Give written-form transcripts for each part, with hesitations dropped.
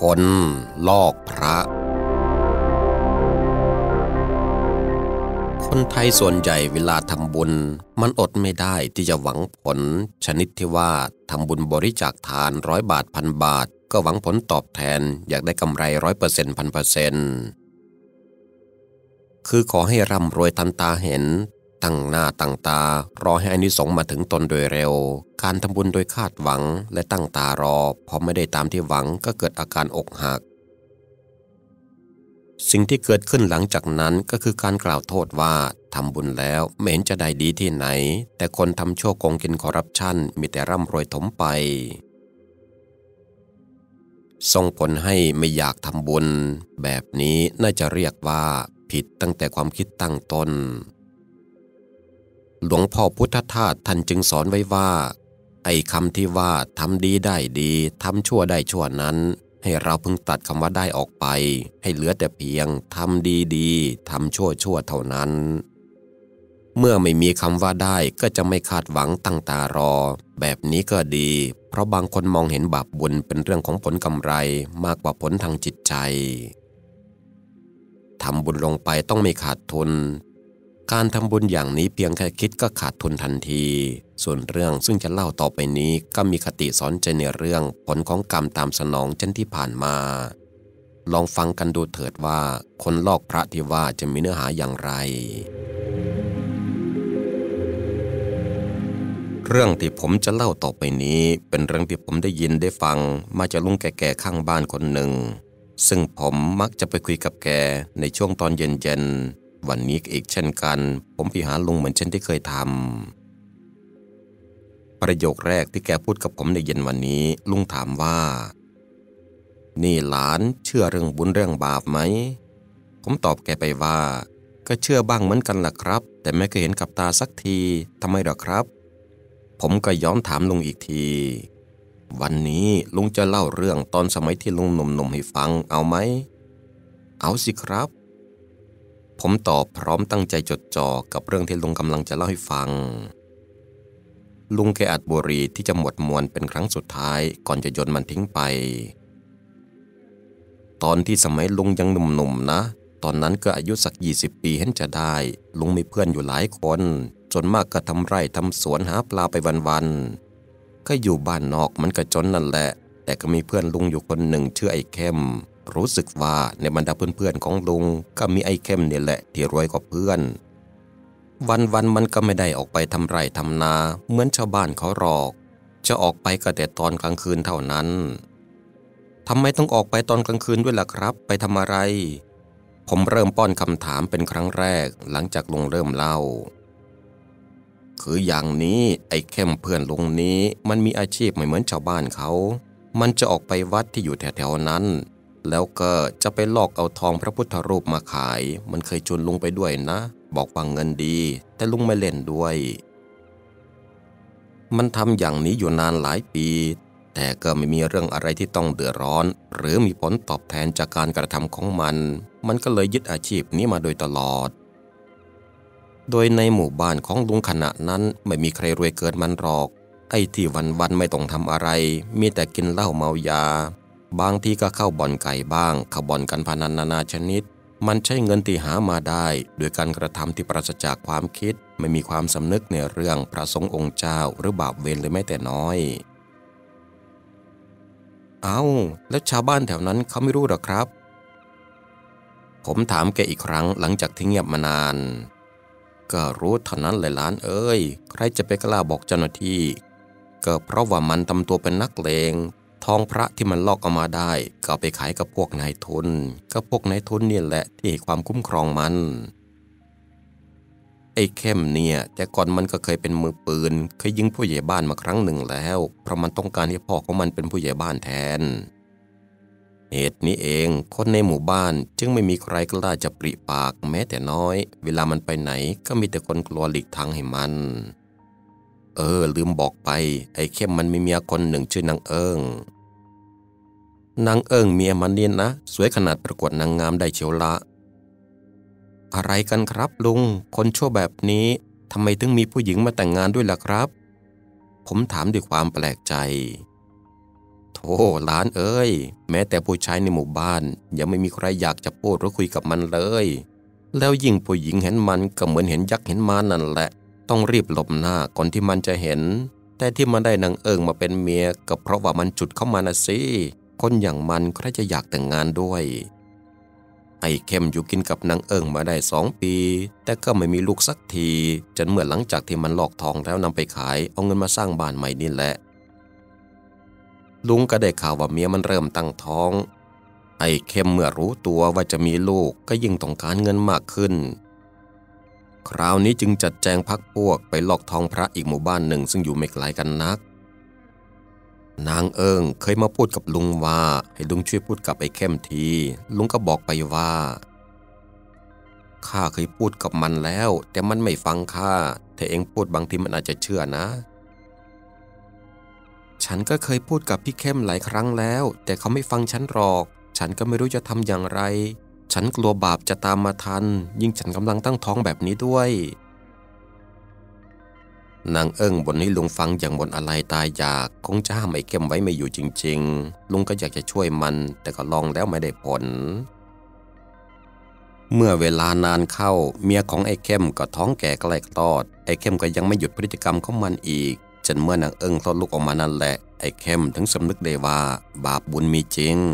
คนลอกพระคนไทยส่วนใหญ่เวลาทำบุญมันอดไม่ได้ที่จะหวังผลชนิดที่ว่าทำบุญบริจาคทาน100 บาทพันบาทก็หวังผลตอบแทนอยากได้กำไร 100% 1,000%คือขอให้ร่ำรวยทันตาเห็นตั้งหน้าตั้งตารอให้อานิสงส์มาถึงตนโดยเร็วการทำบุญโดยคาดหวังและตั้งตารอพอไม่ได้ตามที่หวังก็เกิดอาการอกหักสิ่งที่เกิดขึ้นหลังจากนั้นก็คือการกล่าวโทษว่าทำบุญแล้วไม่เห็นจะได้ดีที่ไหนแต่คนทำชั่วโกงกินคอร์รัปชันมีแต่ร่ำรวยถมไปส่งผลให้ไม่อยากทำบุญแบบนี้น่าจะเรียกว่าผิดตั้งแต่ความคิดตั้งต้นหลวงพ่อพุทธทาสท่านจึงสอนไว้ว่าไอ้คำที่ว่าทำดีได้ดีทำชั่วได้ชั่วนั้นให้เราพึงตัดคำว่าได้ออกไปให้เหลือแต่เพียงทำดีดีทำชั่วชั่วเท่านั้นเมื่อไม่มีคำว่าได้ก็จะไม่คาดหวังตั้งตารอแบบนี้ก็ดีเพราะบางคนมองเห็นบาปบุญเป็นเรื่องของผลกำไรมากกว่าผลทางจิตใจทำบุญลงไปต้องไม่ขาดทุนการทำบุญอย่างนี้เพียงแค่คิดก็ขาดทุนทันทีส่วนเรื่องซึ่งจะเล่าต่อไปนี้ก็มีคติสอนใจในเรื่องผลของกรรมตามสนองเช่นที่ผ่านมาลองฟังกันดูเถิดว่าคนลอกพระที่ว่าจะมีเนื้อหาอย่างไรเรื่องที่ผมจะเล่าต่อไปนี้เป็นเรื่องที่ผมได้ยินได้ฟังมาจากลุงแก่ๆข้างบ้านคนหนึ่งซึ่งผมมักจะไปคุยกับแกในช่วงตอนเย็นๆวันนี้อีกเช่นกันผมไปหาลุงเหมือนเช่นที่เคยทำประโยคแรกที่แกพูดกับผมในเย็นวันนี้ลุงถามว่านี่หลานเชื่อเรื่องบุญเรื่องบาปไหมผมตอบแกไปว่าก็เชื่อบ้างเหมือนกันล่ะครับแต่ไม่เคยเห็นกับตาสักทีทำไมหรอครับผมก็ย้อนถามลุงอีกทีวันนี้ลุงจะเล่าเรื่องตอนสมัยที่ลุงหนุ่มๆให้ฟังเอาไหมเอาสิครับผมตอบพร้อมตั้งใจจดจ่อกับเรื่องที่ลุงกำลังจะเล่าให้ฟังลุงแกอัดบุหรี่ที่จะหมดมวนเป็นครั้งสุดท้ายก่อนจะโยนมันทิ้งไปตอนที่สมัยลุงยังหนุ่มๆนะตอนนั้นก็อายุสัก20 ปีเห็นจะได้ลุงมีเพื่อนอยู่หลายคนจนมากก็ทำไร่ทำสวนหาปลาไปวันๆก็อยู่บ้านนอกมันก็จนนั่นแหละแต่ก็มีเพื่อนลุงอยู่คนหนึ่งชื่อไอ้เข้มรู้สึกว่าในบรรดาเพื่อนๆของลุงก็มีไอ้เข้มนี่แหละที่รวยกว่าเพื่อนวันๆมันก็ไม่ได้ออกไปทำไร่ทำนาเหมือนชาวบ้านเขาหรอกจะออกไปก็แต่ตอนกลางคืนเท่านั้นทำไมต้องออกไปตอนกลางคืนด้วยล่ะครับไปทำอะไรผมเริ่มป้อนคำถามเป็นครั้งแรกหลังจากลุงเริ่มเล่าคืออย่างนี้ไอ้เข้มเพื่อนลุงนี้มันมีอาชีพไม่เหมือนชาวบ้านเขามันจะออกไปวัดที่อยู่แถวๆนั้นแล้วก็จะไปลอกเอาทองพระพุทธรูปมาขายมันเคยชวนลุงไปด้วยนะบอกว่าเงินดีแต่ลุงไม่เล่นด้วยมันทำอย่างนี้อยู่นานหลายปีแต่ก็ไม่มีเรื่องอะไรที่ต้องเดือดร้อนหรือมีผลตอบแทนจากการกระทำของมันก็เลยยึดอาชีพนี้มาโดยตลอดโดยในหมู่บ้านของลุงขณะนั้นไม่มีใครรวยเกินมันหรอกไอ้ที่วันๆไม่ต้องทำอะไรมีแต่กินเหล้าเมายาบางทีก็เข้าบ่อนไก่บ้างเข้าบ่อนการพนันนานาชนิดมันใช้เงินที่หามาได้โดยการกระทำที่ปราศจากความคิดไม่มีความสำนึกในเรื่องพระสงฆ์องค์เจ้าหรือบาปเวรเลยแม้แต่น้อยแล้วชาวบ้านแถวนั้นเขาไม่รู้หรอครับผมถามแกอีกครั้งหลังจากที่เงียบมานานก็รู้เท่านั้นเลยหลานเอ้ยใครจะไปกล้าบอกเจ้าหน้าที่ก็เพราะว่ามันทำตัวเป็นนักเลงทองพระที่มันลอกเอามาได้ก็เอาไปขายกับพวกนายทุนก็พวกนายทุนนี่แหละที่ให้ความคุ้มครองมันไอ้เข้มเนี่ยแต่ก่อนมันก็เคยเป็นมือปืนเคยยิงผู้ใหญ่บ้านมาครั้งหนึ่งแล้วเพราะมันต้องการให้พ่อของมันเป็นผู้ใหญ่บ้านแทนเหตุนี้เองคนในหมู่บ้านจึงไม่มีใครกล้าจะปริปากแม้แต่น้อยเวลามันไปไหนก็มีแต่คนกลัวหลีกทางให้มันลืมบอกไปไอ้เข้มมันมีเมียคนหนึ่งชื่อนางเอิงเมียมันนี่นะสวยขนาดประกวดนางงามได้เชียวละอะไรกันครับลุงคนชั่วแบบนี้ทำไมถึงมีผู้หญิงมาแต่งงานด้วยล่ะครับผมถามด้วยความแปลกใจโธอ้หลานเอ้ยแม้แต่ผู้ชายในหมู่บ้านยังไม่มีใครอยากจะพูดหรือคุยกับมันเลยแล้วยิ่งผู้หญิงเห็นมันก็เหมือนเห็นยักษ์เห็นม้านั่นแหละต้องรีบหลบหน้าก่อนที่มันจะเห็นแต่ที่มันได้นางเอิงมาเป็นเมียก็เพราะว่ามันจุดเข้ามานะสิคนอย่างมันใครจะอยากแต่งงานด้วยไอ้เข้มอยู่กินกับนางเอิงมาได้2 ปีแต่ก็ไม่มีลูกสักทีจนเมื่อหลังจากที่มันหลอกทองแล้วนำไปขายเอาเงินมาสร้างบ้านใหม่นี่แหละลุงก็ได้ข่าวว่าเมียมันเริ่มตั้งท้องไอ้เข้มเมื่อรู้ตัวว่าจะมีลูกก็ยิ่งต้องการเงินมากขึ้นคราวนี้จึงจัดแจงพรรคพวกไปหลอกทองพระอีกหมู่บ้านหนึ่งซึ่งอยู่ไม่ไกลกันนักนางเอิงเคยมาพูดกับลุงว่าให้ลุงช่วยพูดกับไอ้เข้มทีลุงก็บอกไปว่าข้าเคยพูดกับมันแล้วแต่มันไม่ฟังข้าถ้าเองพูดบางทีมันอาจจะเชื่อนะฉันก็เคยพูดกับพี่เข้มหลายครั้งแล้วแต่เขาไม่ฟังฉันหรอกฉันก็ไม่รู้จะทำอย่างไรฉันกลัวบาปจะตามมาทันยิ่งฉันกำลังตั้งท้องแบบนี้ด้วยนางเอิงบ่นให้ลุงฟังอย่างบ่นอะไรตายอยากคงจะห้ามไอ้เข้มไว้ไม่อยู่จริงๆลุงก็อยากจะช่วยมันแต่ก็ลองแล้วไม่ได้ผลเมื่อเวลานานเข้าเมียของไอ้เข้มก็ท้องแก่ใกล้คลอดไอ้เข้มก็ยังไม่หยุดพฤติกรรมของมันอีกจนเมื่อนางเอิงคลอดลูกออกมานั่นแหละไอ้เข้มถึงสำนึกได้ว่าบาปบุญมีจริง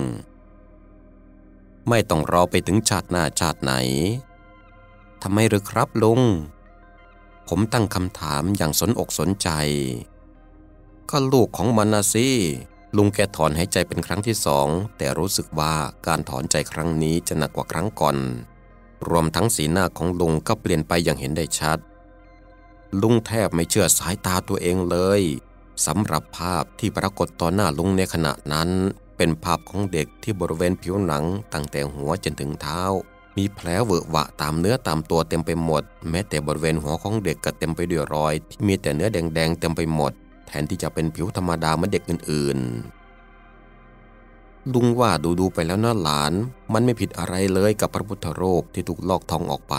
ไม่ต้องรอไปถึงชาติหน้าชาติไหนทำไมหรือครับลุงผมตั้งคำถามอย่างสนอกสนใจก็ลูกของมันนะสิลุงแกถอนหายใจเป็นครั้งที่2แต่รู้สึกว่าการถอนใจครั้งนี้จะหนักกว่าครั้งก่อนรวมทั้งสีหน้าของลุงก็เปลี่ยนไปอย่างเห็นได้ชัดลุงแทบไม่เชื่อสายตาตัวเองเลยสำหรับภาพที่ปรากฏต่อหน้าลุงในขณะนั้นเป็นภาพของเด็กที่บริเวณผิวหนังตั้งแต่หัวจนถึงเท้ามีแผลเวอะหวะตามเนื้อตามตัวเต็มไปหมดแม้แต่บริเวณหัวของเด็กก็เต็มไปด้วยรอยที่มีแต่เนื้อแดงๆเต็มไปหมดแทนที่จะเป็นผิวธรรมดาเหมือนเด็กอื่นๆลุงว่าดูไปแล้วนะหลานมันไม่ผิดอะไรเลยกับพระพุทธรูปที่ถูกลอกทองออกไป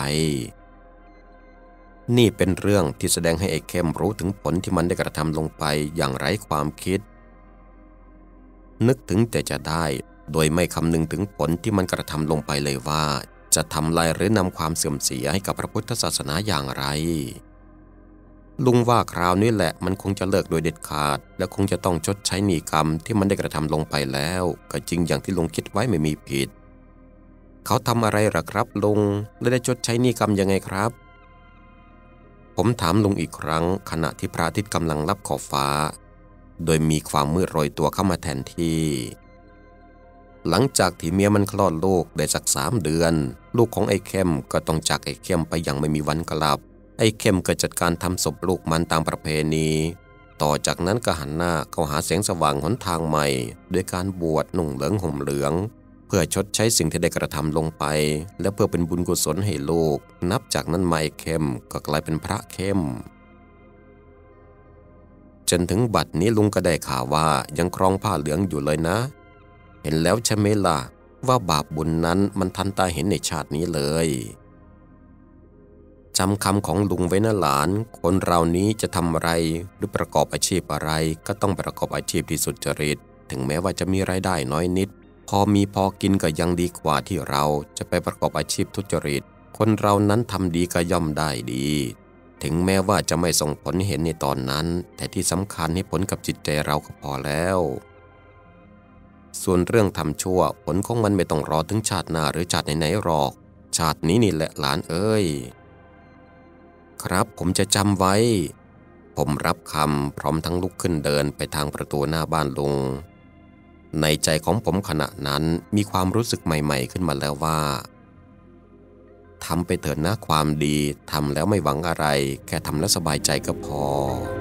นี่เป็นเรื่องที่แสดงให้ไอ้เข้มรู้ถึงผลที่มันได้กระทำลงไปอย่างไร้ความคิดนึกถึงแต่จะได้โดยไม่คำนึงถึงผลที่มันกระทำลงไปเลยว่าจะทำลายหรือนำความเสื่อมเสียให้กับพระพุทธศาสนาอย่างไรลุงว่าคราวนี้แหละมันคงจะเลิกโดยเด็ดขาดและคงจะต้องชดใช้หนี้กรรมที่มันได้กระทำลงไปแล้วก็จริงอย่างที่ลุงคิดไว้ไม่มีผิดเขาทำอะไรหรอครับลุงและได้ชดใช้หนี้กรรมยังไงครับผมถามลุงอีกครั้งขณะที่พระอาทิตย์กำลังลับขอบฟ้าโดยมีความมืดโรยตัวเข้ามาแทนที่หลังจากที่เมียมันคลอดลูกได้สัก3 เดือนลูกของไอ้เข้มก็ต้องจากไอ้เข้มไปอย่างไม่มีวันกลับไอ้เข้มก็จัดการทำศพลูกมันตามประเพณีต่อจากนั้นก็หันหน้าเข้าหาแสงสว่างหนทางใหม่ด้วยการบวชนุ่งเหลืองห่มเหลืองเพื่อชดใช้สิ่งที่ได้กระทำลงไปและเพื่อเป็นบุญกุศลให้ลูกนับจากนั้นมาไอ้เข้มก็กลายเป็นพระเข้มจนถึงบัดนี้ลุงก็ได้ข่าวว่ายังครองผ้าเหลืองอยู่เลยนะเห็นแล้วใช่ไหมล่ะว่าบาปบุญนั้นมันทันตาเห็นในชาตินี้เลยจำคำของลุงไว้นะหลานคนเรานี้จะทำอะไรหรือประกอบอาชีพอะไรก็ต้องประกอบอาชีพที่สุจริตถึงแม้ว่าจะมีรายได้น้อยนิดพอมีพอกินก็ยังดีกว่าที่เราจะไปประกอบอาชีพทุจริตคนเรานั้นทำดีก็ย่อมได้ดีถึงแม้ว่าจะไม่ส่งผลเห็นในตอนนั้นแต่ที่สำคัญให้ผลกับจิตใจเราก็พอแล้วส่วนเรื่องทำชั่วผลของมันไม่ต้องรอถึงชาติหน้าหรือชาติไหนๆหรอกชาตินี้นี่แหละหลานเอ้ยครับผมจะจำไว้ผมรับคำพร้อมทั้งลุกขึ้นเดินไปทางประตูหน้าบ้านลุงในใจของผมขณะนั้นมีความรู้สึกใหม่ๆขึ้นมาแล้วว่าทำไปเถิดนะความดีทำแล้วไม่หวังอะไรแค่ทำแล้วสบายใจก็พอ